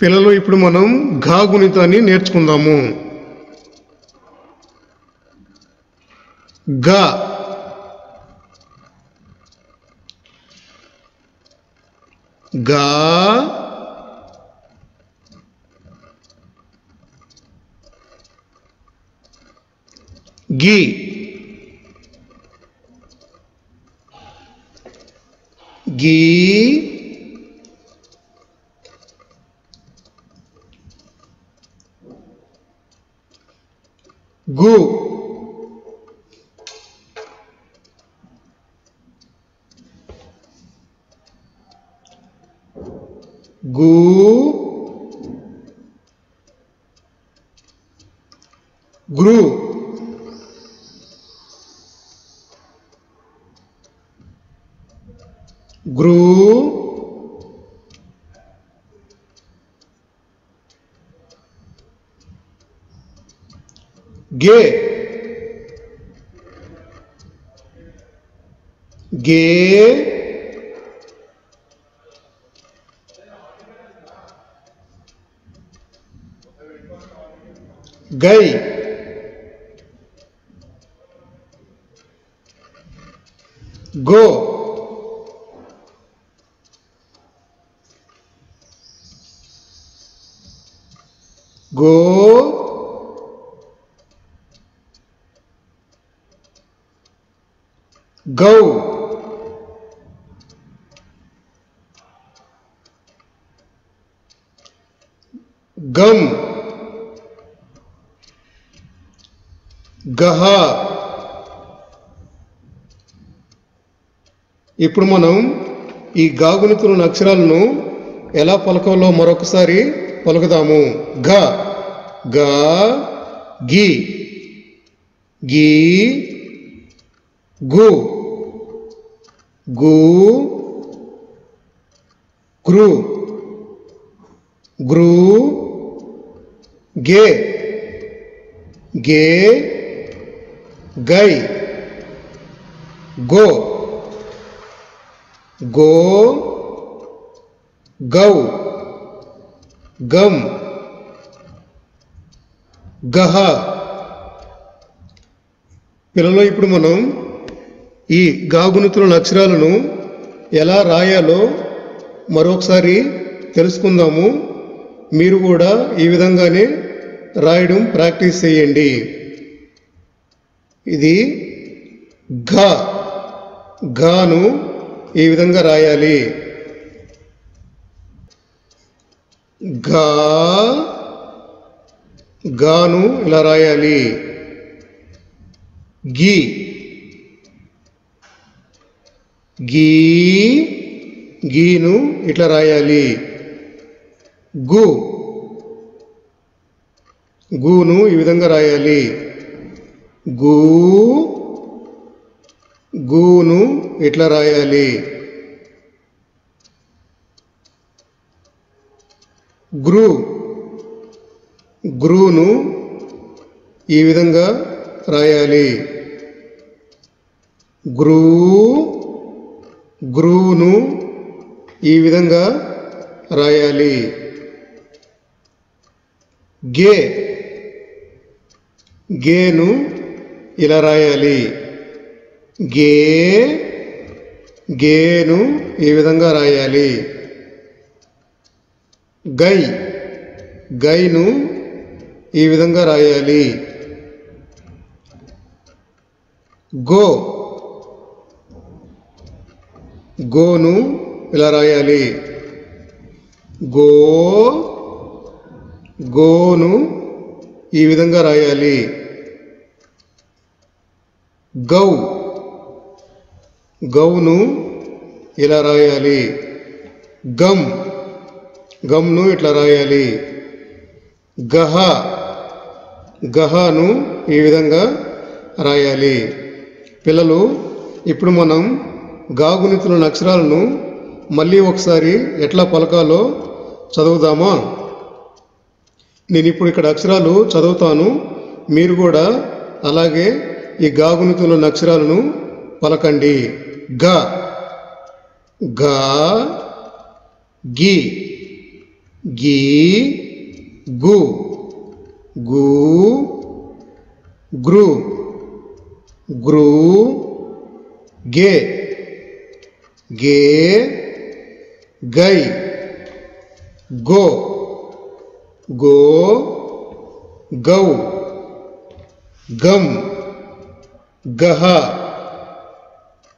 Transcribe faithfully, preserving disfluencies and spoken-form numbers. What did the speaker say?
పిల్లలు ఇప్పుడు మనం ఘా గుణితాన్ని నేర్చుకుందాము. ఘ గా గి గి గు గు గ్రు గ్రు గే గే గై గో గో గౌ గం గహ. ఇప్పుడు మనం ఈ గా గుణితుల అక్షరాలను ఎలా పలకాలో మరొకసారి పలుకుదాము. ఘ గా గి గి గు గు గ్రు గ్రు గే గే గై గో గో గౌ గం గహ. పిల్లలు ఇప్పుడు మనం ఈ గా గుణితుల అక్షరాలను ఎలా రాయాలో మరొకసారి తెలుసుకుందాము. మీరు కూడా ఈ విధంగానే రాయడం ప్రాక్టీస్ చేయండి. ఇది ఘ ఘాను ఈ విధంగా రాయాలి. ఘా గాను ఇలా రాయాలి. గి గీ గీను ఇట్లా రాయాలి. గు గూను ఈ విధంగా రాయాలి. గూ గూను ఇట్లా రాయాలి. గ్రు గ్రూను ఈ విధంగా రాయాలి. గ్రూ గ్రూను ఈ విధంగా రాయాలి. గే గేను ఇలా రాయాలి. గే గేను ఈ విధంగా రాయాలి. గై గైను ఈ విధంగా రాయాలి. గో గోను ఇలా రాయాలి. గో గోను ఈ విధంగా రాయాలి. గౌ గౌను ఇలా రాయాలి. గం గమ్ను ఇట్లా రాయాలి. గహ గహను ఈ విధంగా రాయాలి. పిల్లలు ఇప్పుడు మనం గా గుణితుల అక్షరాలను మళ్ళీ ఒకసారి ఎట్లా పలకాలో చదువుదామా? నేను ఇప్పుడు ఇక్కడ అక్షరాలు చదువుతాను, మీరు కూడా అలాగే ఈ గా గుణితుల అక్షరాలను పలకండి. గ గా గి गी गु गु ग्रु ग्रु गे गे गै गो गो गौ गम गहा